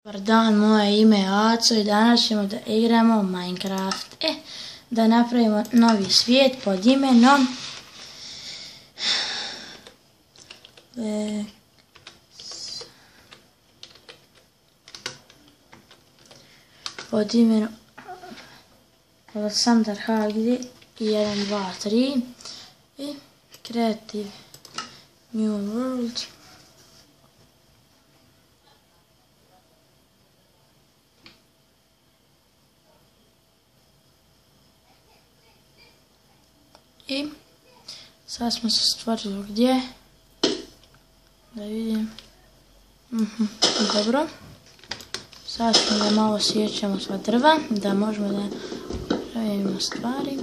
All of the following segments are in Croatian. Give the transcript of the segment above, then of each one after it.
Dobar dan, moje ime je Aco i danas ćemo da igramo Minecraft. Da napravimo novi svijet pod imenom Aleksandar Hagdi 1, 2, 3 i Creative New World. I sad smo se stvorili gdje, da vidim, dobro, sad smo da malo sjećamo sva drva, da možemo da pravimo stvari.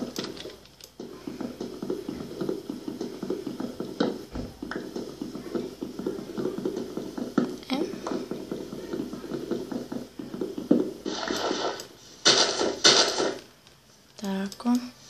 Tako.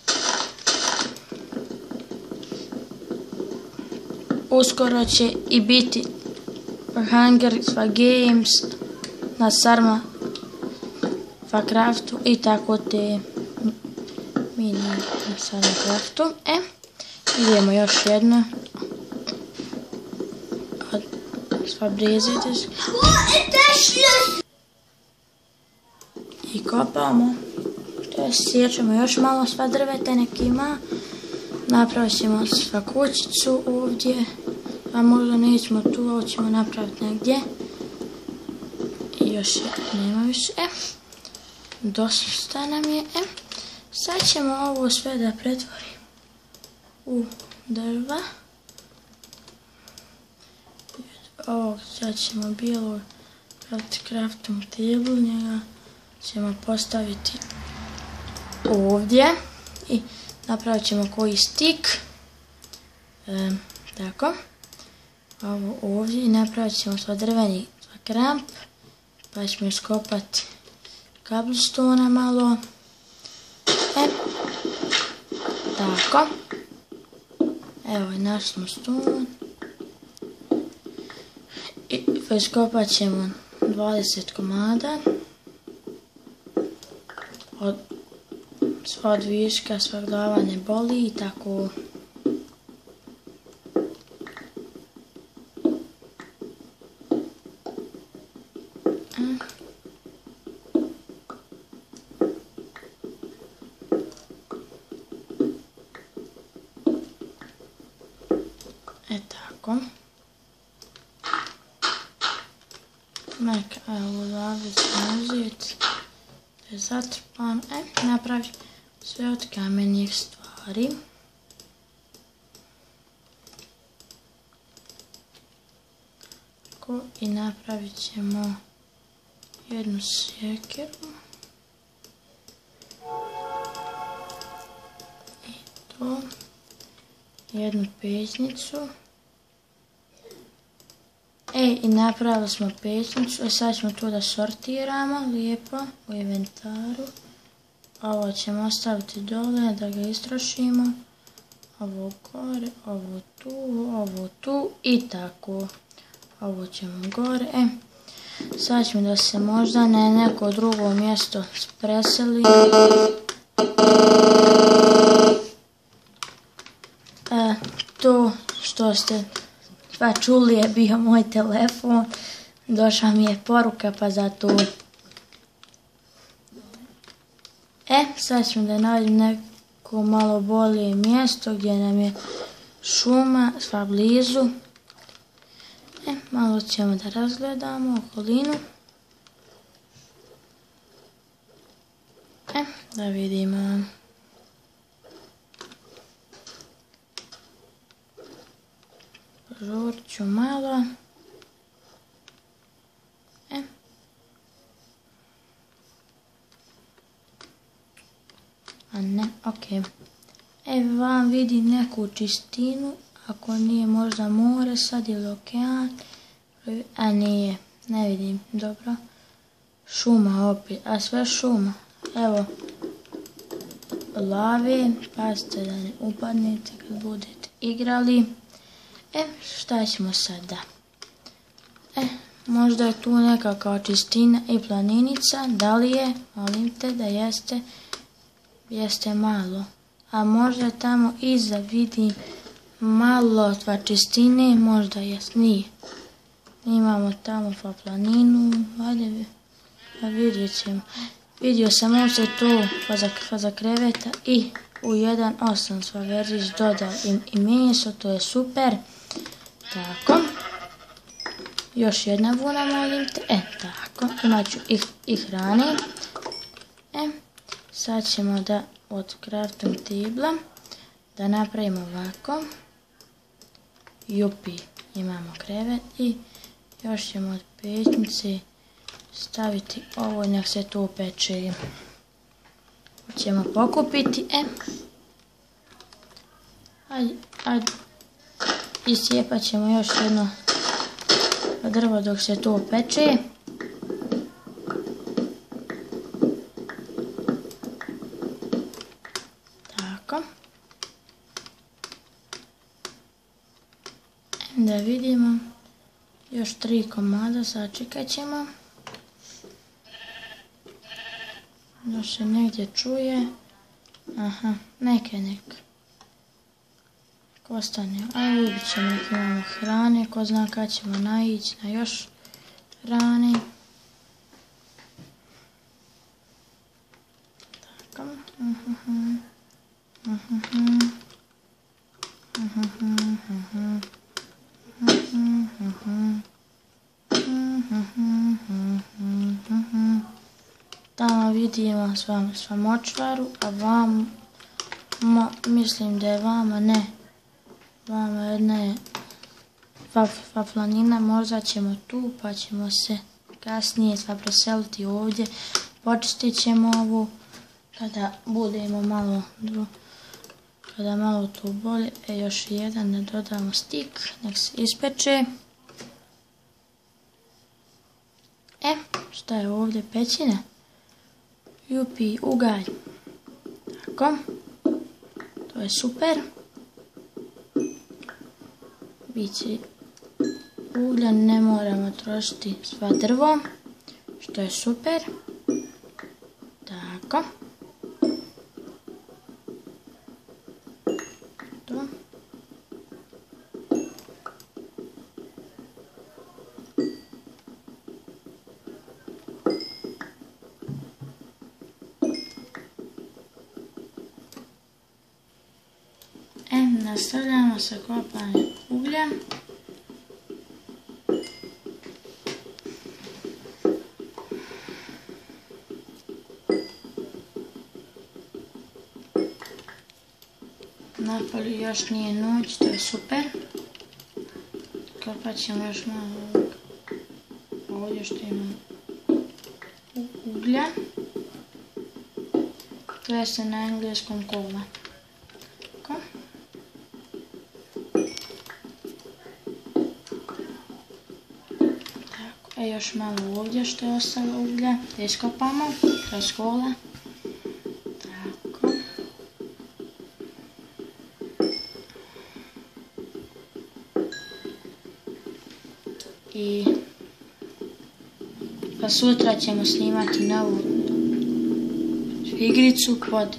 Uskoro će i biti Hunger Games na Sarma Craftu i tako te mini na Sarma Craftu. Idemo još jedno. Sfabrizite se. I kopamo. Sjećamo još malo sva drveta nek ima. Napravit ćemo sva kućicu ovdje, a možda nećemo tu, ovo ćemo napraviti negdje. I još nema više. Dosta nam je. Sad ćemo ovo sve da pretvorimo u drva. Ovog sad ćemo bilo crafting table, njega ćemo postaviti ovdje i napravit ćemo koji stik, tako, ovo ovdje i napravit ćemo sva drveni kramp, pa ćemo iskopati cobblestone malo, tako, evo i našli smo stone i iskopat ćemo 20 komada od viška, sva glava ne boli i tako. Tako. Neka, evo, ovdje ćemo uzeti. To je zatrpan. Napravi sve od kamenih stvari. Tako, i napravit ćemo jednu sjekiru. I to. Jednu pećnicu. I napravili smo pećnicu. Sad ćemo to da sortiramo lijepo u inventaru. Ovo ćemo ostaviti dole da ga istrošimo. Ovo gore, ovo tu i tako. Ovo ćemo gore. Sad ćemo da se možda na neko drugo mjesto preselimo. To što ste pa čuli je bio moj telefon. Došla mi je poruka pa zato. Sad ćemo da nađemo neko malo bolje mjesto gdje nam je šuma sva blizu. Malo ćemo da razgledamo okolinu. Da vidimo. Žurit ću malo. A ne, ok. Vam vidim neku čistinu, ako nije možda more sad ili okean. A nije, ne vidim, dobro. Šuma opet, a sve šuma. Evo, lave, pazite da ne upadnete kad budete igrali. Šta ćemo sada? Možda je tu nekakva čistina i planinica, da li je, molim te da jeste malo. A možda tamo iza vidim malo tva čistine, možda nije. Imamo tamo pa planinu, ajde vidjet ćemo. Vidio sam ovdje to pa za kreveta i u 1.8 sva verzić dodao i meso, to je super. Tako. Još jedna vuna, molim te. Tako. Imat ću i hrane. Sad ćemo da od crafting tabla da napravimo ovako. Jupi. Imamo krevet i još ćemo od pećnice staviti ovo i nek se to peče. Ćemo pokupiti. Ajde. Iscijepat ćemo još jedno drvo dok se to peče. Tako. Da vidimo. Još 3 komada, sačekat ćemo. Da se negdje čuje. Aha, neka. Ko ostane, a vidit ćemo nek imamo hrane, ko zna kad ćemo naići na još hrane. Tako. Tamo vidimo sva močvaru, a vam mislim da je vama ne. Vama jedna planina, možda ćemo tu pa ćemo se kasnije sva preseliti ovdje. Počistit ćemo ovu kada budemo malo tu bolje. Još jedan da dodamo stik, nek se ispeče. Šta je ovdje, pećina? Jupi, ugalj. Tako. To je super. Biće uglja, ne moramo trošiti sva drvo, što je super. Tako. To. Nastavljamo sa kopanjem uglja. Napolju još nije noć, to je super. Kopat ćemo još malo ovdje što imamo uglja. To je se na engleskom kova. Još malo ovdje što je ostalo uglja, da iskopamo kroz kola. Tako. I pa sutra ćemo snimati novu igricu pod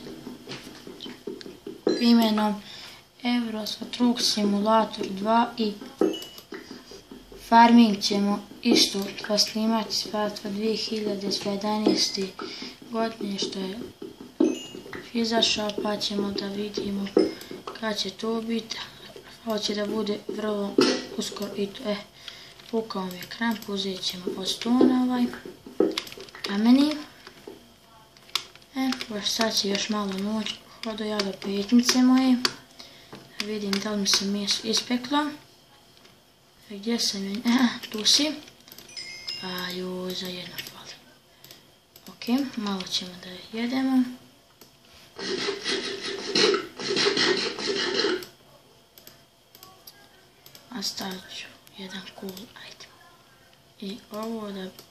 imenom Eurotruck Simulator 2 i farming ćemo isto snimati od 2011. godine što je izašao, pa ćemo da vidimo kad će to biti. Hoće da bude vrlo uskoro i to. Pukao mi je kramp, uzet ćemo od stona ovaj kameni. Sad će još malo noć, hodo ja do pećnice moje, da vidim da li mi se meso ispeklo. Gdje sam je? Tu si. A joj, za jedno fali. Ok, malo ćemo da jedemo. A stavit ću jedan cool item. I ovo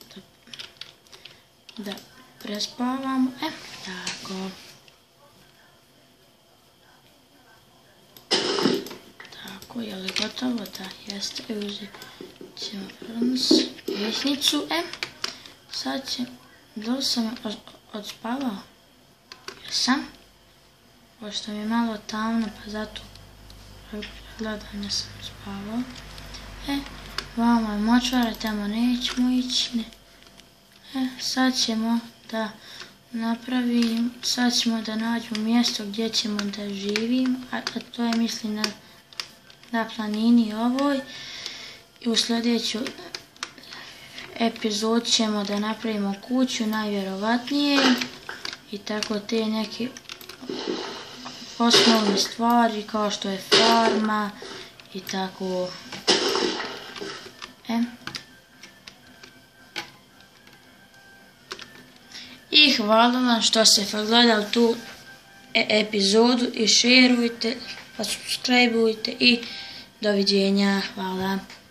da prespavamo. Tako. Tako, je li gotovo? Da, jeste. Uzet ćemo prns. pesnicu. Sad će, da li sam odspavao? Jesam. Pošto mi je malo tamno, pa zato gledanja sam spavao. Vamo je močvara, tamo nećemo ići. Sad ćemo da napravim, sad ćemo da nađemo mjesto gdje ćemo da živim, a to je mislim na planini ovoj. I u sljedeću epizodu ćemo da napravimo kuću, najvjerovatnije. I tako te neke osnovne stvari kao što je farma i tako. I hvala vam što ste pogledali tu epizodu i šerujte, subscribeujte i doviđenja. Hvala.